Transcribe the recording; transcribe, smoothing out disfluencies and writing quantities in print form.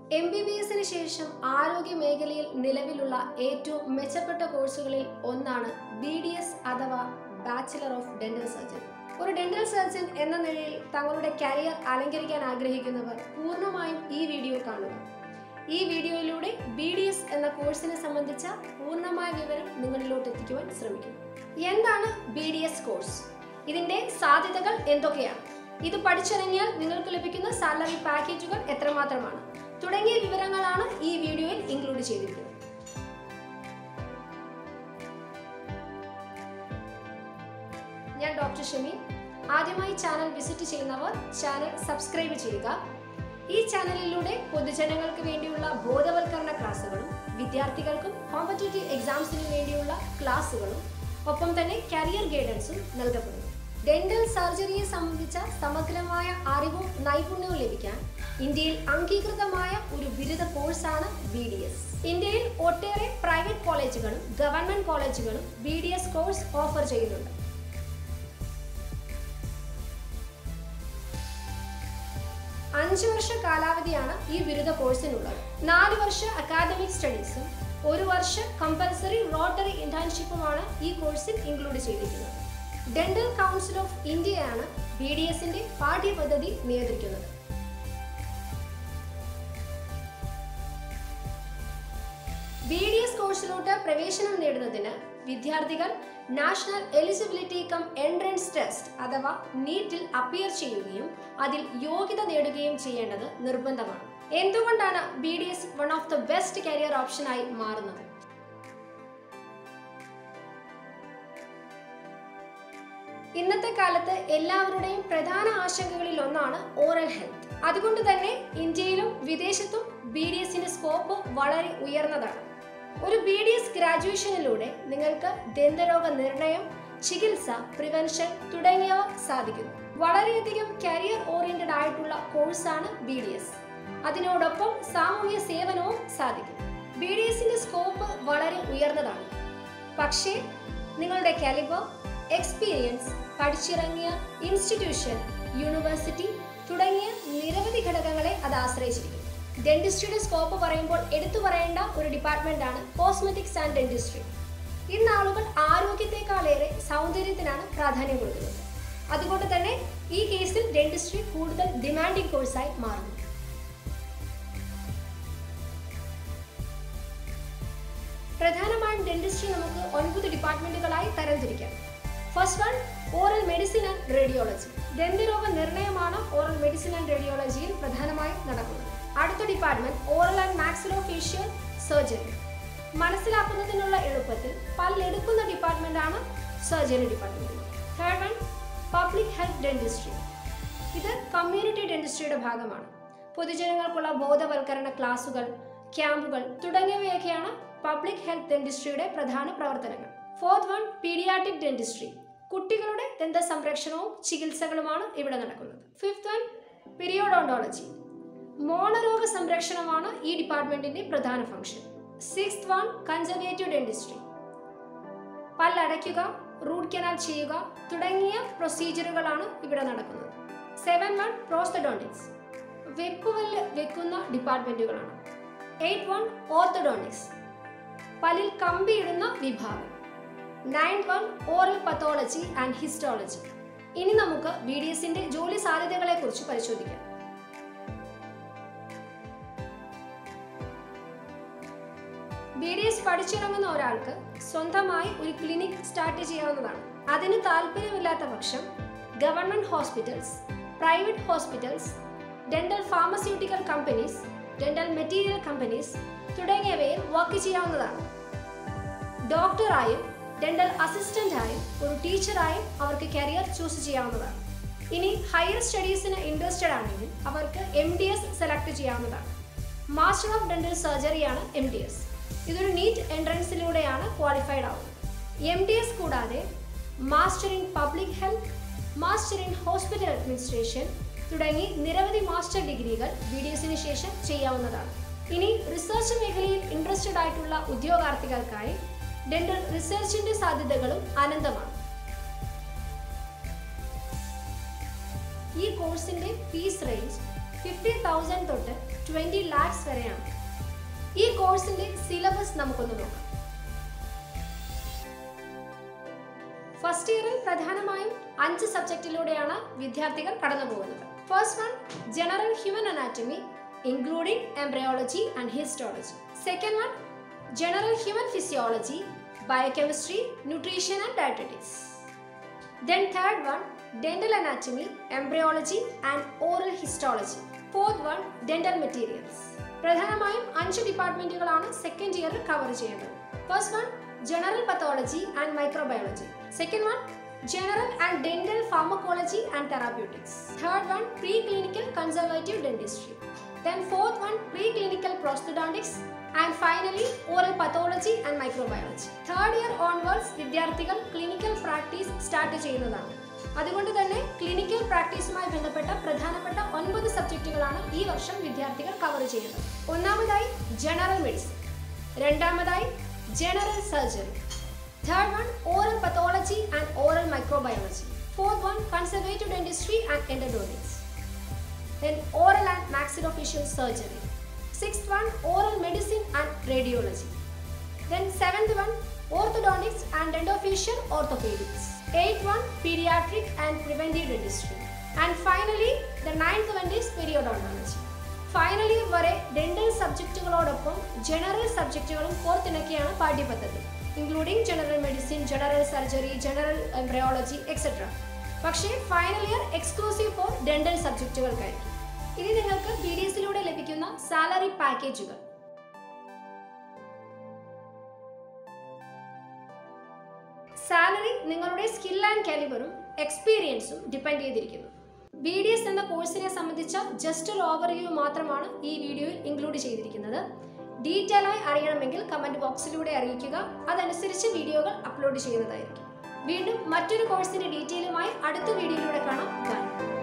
MBBSന് ശേഷം ആരോഗ്യ മേഖലയിൽ നിലവിലുള്ള ഏറ്റവും മെച്ചപ്പെട്ട കോഴ്സുകളിൽ ഒന്നാണ് BDS അഥവാ ബാച്ചിലർ ഓഫ് ഡെന്റൽ സർജറി. ഒരു ഡെന്റൽ സർജൻ എന്ന നിലയിൽ തങ്ങളുടെ കരിയർ അലങ്കരിക്കാൻ ആഗ്രഹിക്കുന്നവർ പൂർണ്ണമായും ഈ വീഡിയോ കാണുക. ഈ വീഡിയോയിലൂടെ BDS എന്ന കോഴ്സിനെ സംബന്ധിച്ച പൂർണ്ണമായ വിവരം നിങ്ങളിലോട്ട് എത്തിക്കുവാൻ ശ്രമിക്കും. എന്താണ് BDS കോഴ്സ്? ഇതിന്റെ സാധ്യതകൾ എന്തൊക്കെയാണ്? ഇത് പഠിച്ചിറങ്ങിയാൽ നിങ്ങൾക്ക് ലഭിക്കുന്ന സാലറി പാക്കേജുകൾ എത്രമാത്രമാണ് തുടങ്ങിയ വിവരങ്ങളാണ് ഈ വീഡിയോയിൽ ഇൻക്ലൂഡ് ചെയ്തിരിക്കുന്നത്. ഞാൻ ഡോക്ടർ ഷമി. ആദ്യമായി ചാനൽ വിസിറ്റ് ചെയ്യുന്നവർ ചാനൽ സബ്സ്ക്രൈബ് ചെയ്യുക. ഈ ചാനലിലൂടെ പൊതുജനങ്ങൾക്ക് വേണ്ടിയുള്ള ബോധവൽക്കരണ ക്ലാസുകളും വിദ്യാർത്ഥികൾക്കും കോമ്പറ്റേറ്റീവ് എക്സാംസിന് വേണ്ടിയുള്ള ക്ലാസുകളും ഒപ്പം തന്നെ കരിയർ ഗൈഡൻസും നൽകപ്പെടുന്നു. ഡെന്റൽ സർജറിയെ സംബന്ധിച്ച സമഗ്രമായ അറിവും നൈപുണ്യവും ലഭിക്കാൻ ഇന്ത്യയിൽ അംഗീകൃതമായ ഒരു ബിരുദ കോഴ്സാണ് BDS. ഇന്ത്യയിൽ ഒട്ടേറെ പ്രൈവറ്റ് കോളേജുകളും ഗവൺമെന്റ് കോളേജുകളും BDS കോഴ്സ് ഓഫർ ചെയ്യുന്നുണ്ട്. അഞ്ച് വർഷ കാലാവധിയാണ് ഈ ബിരുദ കോഴ്സിനുള്ളത്. 4 വർഷ അക്കാദമിക് സ്റ്റഡീസും 1 വർഷ കമ്പൽസറി റോട്ടറി ഇന്റേൺഷിപ്പുമാണ് ഈ കോഴ്സിൽ ഇൻക്ലൂഡ് ചെയ്തിരിക്കുന്നത്. ഡെന്റൽ കൗൺസിൽ ഓഫ് ഇന്ത്യയാണ് BDSന്റെ പാഠ്യപദ്ധതി നിയന്ത്രിക്കുന്നത്. BDS കോഴ്സിലോട്ട് പ്രവേശനം നേടുന്നതിന് വിദ്യാർത്ഥികൾ national eligibility cum entrance test അഥവാ നീറ്റിൽ അപ്പിയർ ചെയ്യുകയും അതിൽ യോഗ്യത നേടുകയും ചെയ്യേണ്ടത് നിർബന്ധമാണ്. എന്തുകൊണ്ടാണ് BDS one of the best career ഓപ്ഷനായി മാറുന്നത്? ഇന്നത്തെ കാലത്ത് എല്ലാവരുടെയും പ്രധാന ആശങ്കകളിൽ ഒന്നാണ് ഓറൽ ഹെൽത്ത്. അതുകൊണ്ട് തന്നെ ഇന്ത്യയിലും വിദേശത്തും BDSന്റെ സ്കോപ്പ് വളരെ ഉയർന്നതാണ്. ഒരു BDS ഗ്രാജുവേഷനിലൂടെ നിങ്ങൾക്ക് ദന്തരോഗ നിർണയം, ചികിത്സ, പ്രിവെൻഷൻ തുടങ്ങിയവ സാധിക്കുന്നു. വളരെയധികം കരിയർ ഓറിയന്റഡ് ആയിട്ടുള്ള കോഴ്സാണ് BDS. അതിനോടൊപ്പം സാമൂഹ്യ സേവനവും സാധിക്കും. BDSന്റെ സ്കോപ്പ് വളരെ ഉയർന്നതാണ്. പക്ഷേ നിങ്ങളുടെ കാലിബർ, എക്സ്പീരിയൻസ്, പഠിച്ചിറങ്ങിയ ഇൻസ്റ്റിറ്റ്യൂഷൻ, യൂണിവേഴ്സിറ്റി തുടങ്ങിയ നിരവധി ഘടകങ്ങളെ അത് ആശ്രയിച്ചിരിക്കും. ഡെന്റിസ്ട്രിയുടെ സ്കോപ്പ് പറയുമ്പോൾ എടുത്തു പറയേണ്ട ഒരു ഡിപ്പാർട്ട്മെന്റ് ആണ് കോസ്മെറ്റിക്സ് ആൻഡ് ഡെന്റിസ്ട്രി. ഇന്ന് ആളുകൾ ആരോഗ്യത്തെക്കാളേറെ സൗന്ദര്യത്തിനാണ് പ്രാധാന്യം കൊടുക്കുന്നത്. അതുകൊണ്ട് തന്നെ ഈ കേസിൽ ഡെന്റിസ്ട്രി കൂടുതൽ ഡിമാൻഡിംഗ് കോഴ്സായി മാറുന്നു. പ്രധാനമായും ഡെന്റിസ്ട്രി നമുക്ക് 9 ഡിപ്പാർട്ട്മെന്റുകളായി തരംതിരിക്കാം. First one oral medicine and radiology. ദന്തരോഗ നിർണയമാണ് ഓറൽ മെഡിസിൻ ആൻഡ് റേഡിയോളജിയിൽ പ്രധാനമായും നടക്കുന്നത്. അടുത്ത department oral and maxillofacial surgery. മനസ്സിലാക്കുന്നതിനുള്ള എളുപ്പത്തിൽ പല്ലെടുക്കുന്ന ഡിപ്പാർട്ട്മെന്റ് ആണ് surgery department. Third one public health dentistry. ഇത് കമ്മ്യൂണിറ്റി ഡെന്റിസ്ട്രിയുടെ ഭാഗമാണ്. പൊതുജനങ്ങൾക്കുള്ള ബോധവൽക്കരണ ക്ലാസുകൾ, ക്യാമ്പുകൾ തുടങ്ങിയവയൊക്കെയാണ് പബ്ലിക് ഹെൽത്ത് ഡെന്റിസ്ട്രിയുടെ പ്രധാന പ്രവർത്തനങ്ങൾ. Fourth one paediatric dentistry. കുട്ടികളുടെ ദന്ത സംരക്ഷണവും ചികിത്സകളുമാണ് ഇവിടെ നടക്കുന്നത്. Fifth one periodontology. മോണരോഗ സംരക്ഷണമാണ് ഈ ഡിപ്പാർട്ട്മെന്റിന്റെ പ്രധാന function. Sixth one conservative dentistry. പല്ലടയ്ക്കുക, റൂട്ട് കനാൽ ചെയ്യുക തുടങ്ങിയ പ്രൊസീജിയറുകളാണ് ഇവിടെ നടക്കുന്നത്. 7 വൺ പ്രോസ്റ്റഡോണ്ടിക്സ്. വെപ്പുപല്ല് വെക്കുന്ന ഡിപ്പാർട്ട്മെന്റുകളാണ്. 8 വൺ ഓർത്തഡോണ്ടിക്സ്. പല്ലിൽ കമ്പിയിടുന്ന വിഭാഗം. 9 one oral pathology and histology. ഇനി നമുക്ക് BDSന്റെ ജോലി സാധ്യതകളെ കുറിച്ച് പരിശോധിക്കാം. BDS പഠിച്ചിറങ്ങുന്ന ഒരാൾക്ക് സ്വന്തമായി ഒരു ക്ലിനിക് സ്റ്റാർട്ട് ചെയ്യാവുന്നതാണ്. അതിന് താല്പര്യമില്ലാത്ത പക്ഷം government hospitals, private hospitals, dental pharmaceutical companies, dental material companies തുടങ്ങിയവയിൽ വർക്ക് ചെയ്യാവുന്നതാണ്. ഡോക്ടറായും ഡെന്റൽ അസിസ്റ്റന്റായും ഒരു ടീച്ചറായും അവർക്ക് കരിയർ ചൂസ് ചെയ്യാവുന്നതാണ്. ഇനി ഹയർ സ്റ്റഡീസിന് ഇൻട്രസ്റ്റഡ് ആണെങ്കിൽ അവർക്ക് MDS സെലക്ട് ചെയ്യാവുന്നതാണ്. മാസ്റ്റർ ഓഫ് ഡെന്റൽ സർജറിയാണ് MDS. ഇതൊരു നീറ്റ് എൻട്രൻസിലൂടെയാണ് ക്വാളിഫൈഡ് ആവുന്നത്. MDS കൂടാതെ master in public health, master in hospital administration തുടങ്ങി നിരവധി മാസ്റ്റർ ഡിഗ്രികൾ BDSന് ശേഷം ചെയ്യാവുന്നതാണ്. ഇനി റിസർച്ച് മേഖലയിൽ ഇൻട്രസ്റ്റഡ് ആയിട്ടുള്ള ഉദ്യോഗാർത്ഥികൾക്കായി ഡെന്റൽ റിസർച്ചിന്റെ സാധ്യതകളും അനന്തമാണ്. ഈ കോഴ്സിന്റെ ഫീസ് റേഞ്ച് 50,000 തൊട്ട് 20 lakhs വരെയാണ്. ഈ കോഴ്സിന്റെ സിലബസ് നമുക്കൊന്ന് നോക്കാം. ഫസ്റ്റ് ഇയറിൽ പ്രധാനമായും 5 സബ്ജക്റ്റിലൂടെയാണ് വിദ്യാർത്ഥികൾ കടന്നു പോകുന്നത്. First one general human anatomy including embryology and histology. Second one general human physiology, biochemistry, nutrition and dietetics. Then third one dental anatomy, embryology and oral histology. Fourth one dental materials. പ്രധാനമായും 5 ഡിപ്പാർട്ട്മെന്റുകളാണ് second ഇയറിൽ cover ചെയ്യുന്നത്. First one general pathology and microbiology. Second one general and dental pharmacology and therapeutics. Third one pre clinical conservative dentistry. Then fourth one pre-clinical prosthodontics and finally oral pathology and microbiology. Third year onwards വിദ്യാർത്ഥികൾ clinical practice start ചെയ്യുന്നതാണ്. അതുകൊണ്ട് തന്നെ clinical പ്രാക്ടീസുമായി ബന്ധപ്പെട്ട പ്രധാനപ്പെട്ട 9 സബ്ജക്റ്റുകളാണ് ഈ വർഷം വിദ്യാർത്ഥികൾ cover ചെയ്യുന്നത്. ഒന്നാമതായി ജനറൽ മെഡിസിൻ, രണ്ടാമതായി general surgery, third one oral pathology and oral microbiology, fourth one conservative dentistry and endodontics, then oral and maxillofacial surgery, sixth one oral medicine and radiology, then seventh one orthodontics and endofacial orthopedics, eighth one pediatric and preventive dentistry, and finally the ninth one is periodontology. Finally വരെ dental സബ്ജക്റ്റുകളോടൊപ്പം general സബ്ജക്റ്റുകളും കോർത്തിണക്കിയാണ് പാഠ്യപദ്ധതി, including general medicine, general surgery, general embryology etcetera. പക്ഷേ final year exclusive for dental സബ്ജക്റ്റുകൾക്കായിരിക്കും. ഇനി നിങ്ങൾക്ക് PDS-ലൂടെ ലഭിക്കുന്ന സാലറി പാക്കേജുകൾ. സാലറി നിങ്ങളുടെ സ്കിൽ ആൻഡ് കാലിബറും എക്സ്പീരിയൻസും ഡിപ്പെൻഡ് ചെയ്തിരിക്കുന്നു. BDS എന്ന കോഴ്സിനെ സംബന്ധിച്ച ജസ്റ്റ് ഒരു ഓവർവ്യൂ മാത്രമാണ് ഈ വീഡിയോയിൽ ഇൻക്ലൂഡ് ചെയ്തിരിക്കുന്നത്. ഡീറ്റെയിൽ ആയി അറിയണമെങ്കിൽ കമന്റ് ബോക്സിലൂടെ അറിയിക്കുക. അതനുസരിച്ച് വീഡിയോകൾ അപ്ലോഡ് ചെയ്യുന്നതായിരിക്കും. വീണ്ടും മറ്റൊരു കോഴ്സിന്റെ ഡീറ്റെയിലുമായി അടുത്ത വീഡിയോയിലൂടെ കാണാം. ബൈ.